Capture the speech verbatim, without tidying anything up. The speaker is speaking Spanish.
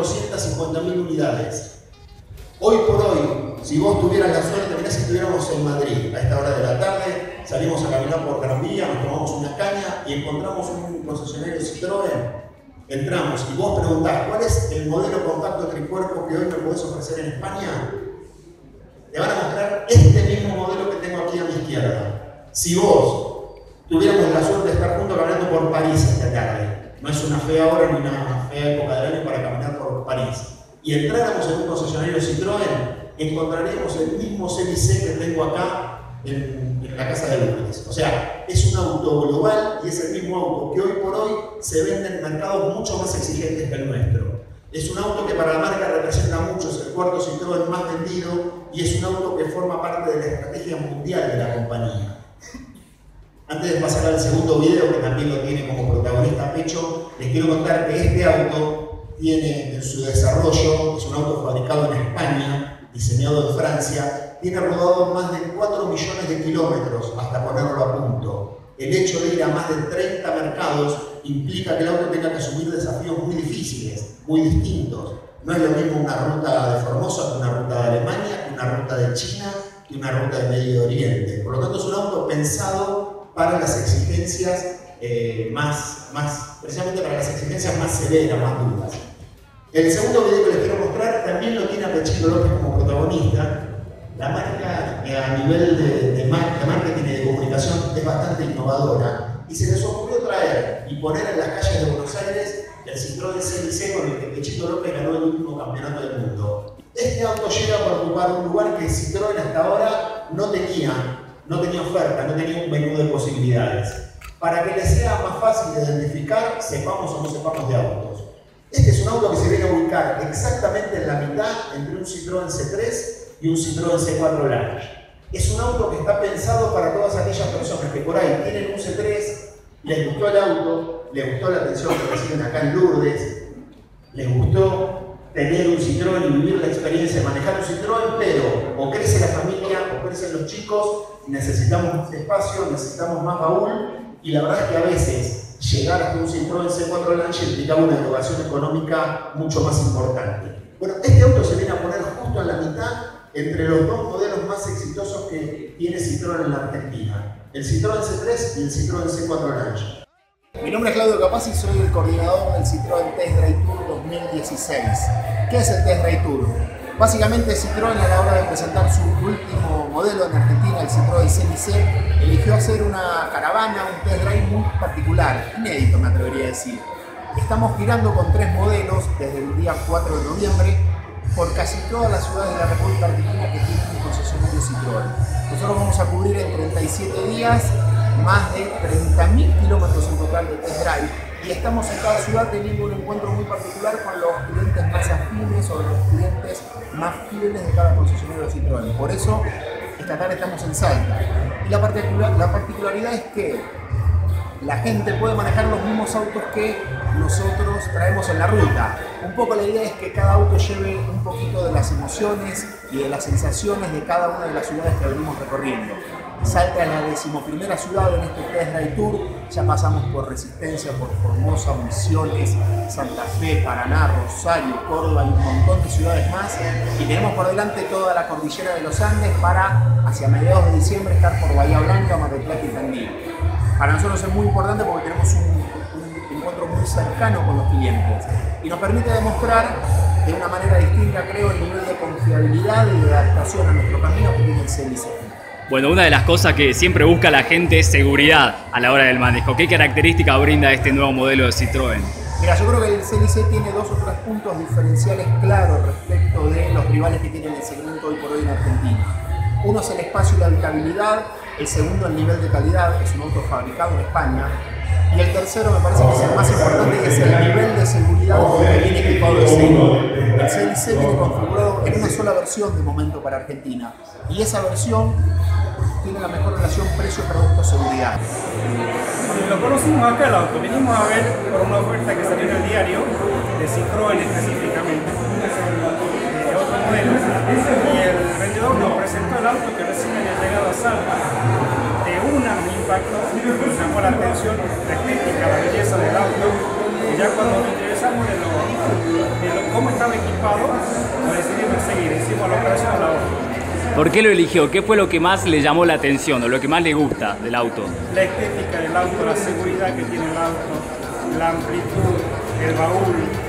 doscientas cincuenta mil unidades. Hoy por hoy, si vos tuvieras la suerte, mirá si estuviéramos en Madrid a esta hora de la tarde, salimos a caminar por Gran Vía, nos tomamos una caña y encontramos un concesionario Citroën, entramos y vos preguntás, ¿cuál es el modelo compacto tricuerpo que hoy me podés ofrecer en España? Te van a mostrar este mismo modelo que tengo aquí a mi izquierda. Si vos tuviéramos la suerte de estar juntos caminando por París esta tarde, no es una fea hora ni una fea época del año para caminar por París, y entráramos en un concesionario Citroën, encontraríamos el mismo C L C que tengo acá en, en la casa de Lourdes. O sea, es un auto global y es el mismo auto que hoy por hoy se vende en mercados mucho más exigentes que el nuestro. Es un auto que para la marca representa mucho, es el cuarto Citroën más vendido y es un auto que forma parte de la estrategia mundial de la compañía. Antes de pasar al segundo video, que también lo tiene como protagonista Pecho, les quiero contar que este auto tiene en su desarrollo, es un auto fabricado en España, diseñado en Francia, tiene rodado más de cuatro millones de kilómetros hasta ponerlo a punto. El hecho de ir a más de treinta mercados implica que el auto tenga que asumir desafíos muy difíciles, muy distintos. No es lo mismo una ruta de Formosa que una ruta de Alemania, que una ruta de China, que una ruta de Medio Oriente. Por lo tanto, es un auto pensado para las exigencias eh, más, más, precisamente para las exigencias más severas, más duras. El segundo video que les quiero mostrar también lo tiene a Pechito López como protagonista. La marca eh, a nivel de, de, mar, de marketing y de comunicación es bastante innovadora y se les ocurrió traer y poner en las calles de Buenos Aires el Citroën C L C con el que Pechito López ganó el último campeonato del mundo. Este auto llega para ocupar un lugar que Citroën hasta ahora no tenía, no tenía oferta, no tenía un menú de posibilidades. Para que les sea más fácil de identificar, sepamos o no sepamos de autos. Este es un auto que se viene a ubicar exactamente en la mitad entre un Citroën C tres y un Citroën C cuatro Large. Es un auto que está pensado para todas aquellas personas que por ahí tienen un C tres, les gustó el auto, les gustó la atención que reciben acá en Lourdes, les gustó tener un Citroën y vivir la experiencia de manejar un Citroën, pero o crece la familia o crecen los chicos, necesitamos más espacio, necesitamos más baúl, y la verdad es que a veces llegar hasta un Citroën C cuatro Launch implicaba una erogación económica mucho más importante. Bueno, este auto se viene a poner justo en la mitad entre los dos modelos más exitosos que tiene Citroën en la Argentina, el Citroën C tres y el Citroën C cuatro Launch. Mi nombre es Claudio Capaz y soy el coordinador del Citroën Test Drive Tour dos mil dieciséis. ¿Qué es el Test Drive Tour? Básicamente Citroën, a la hora de presentar su último modelo en Argentina, el Citroën C L C, eligió hacer una caravana, un test drive muy particular, inédito me atrevería a decir. Estamos girando con tres modelos desde el día cuatro de noviembre por casi todas las ciudades de la República Argentina que tienen un concesionario Citroën. Nosotros vamos a cubrir en treinta y siete días más de treinta mil kilómetros en total de test drive y estamos en cada ciudad teniendo un encuentro muy particular con los clientes más afines o los clientes más fieles de cada concesionario Citroën. Por eso, esta tarde estamos en Salta. Y la, particular, la particularidad es que la gente puede manejar los mismos autos que nosotros traemos en la ruta. Un poco la idea es que cada auto lleve un poquito de las emociones y de las sensaciones de cada una de las ciudades que venimos recorriendo. Salta es la decimoprimera ciudad en este Test Drive Tour, ya pasamos por Resistencia, por Formosa, Misiones, Santa Fe, Paraná, Rosario, Córdoba y un montón de ciudades más, y tenemos por delante toda la cordillera de los Andes para hacia mediados de diciembre estar por Bahía Blanca, Mar del Plata y Tandil. Para nosotros es muy importante porque tenemos un, un encuentro muy cercano con los clientes y nos permite demostrar de una manera distinta, creo, el nivel de confiabilidad y de adaptación a nuestro camino que tiene el C L C. Bueno, una de las cosas que siempre busca la gente es seguridad a la hora del manejo. ¿Qué características brinda este nuevo modelo de Citroën? Mira, yo creo que el C L C tiene dos o tres puntos diferenciales claros respecto de los rivales que tienen el segmento hoy por hoy en Argentina. Uno es el espacio y la habitabilidad, el segundo el nivel de calidad, es un auto fabricado en España, y el tercero me parece que es el más importante, que es el nivel de seguridad que viene equipado el C L C. El C L C viene configurado en una sola versión de momento para Argentina, y esa versión tiene la mejor relación precio-producto-seguridad. Cuando lo conocimos acá el auto, vinimos a ver por una oferta que salió en el diario, de Citroën específicamente, de otro modelo, y el vendedor nos presentó el auto que recién había llegado a Salta. De una me impactó, me llamó la atención la estética, la belleza del auto, y ya cuando nos interesamos de lo, de lo cómo estaba equipado, lo decidimos seguir, hicimos la operación a la hora. ¿Por qué lo eligió? ¿Qué fue lo que más le llamó la atención o lo que más le gusta del auto? La estética del auto, la seguridad que tiene el auto, la amplitud, el baúl,